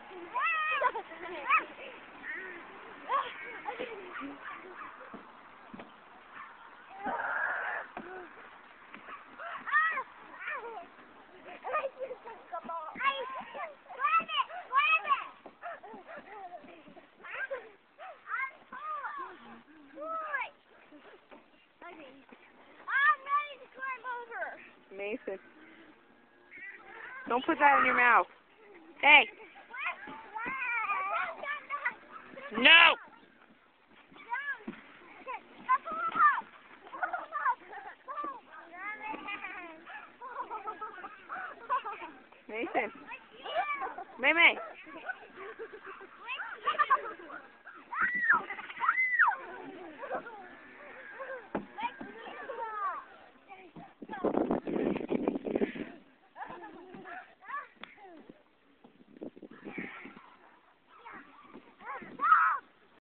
Mason. Don't put that in your mouth. Hey. No. Mason. May May.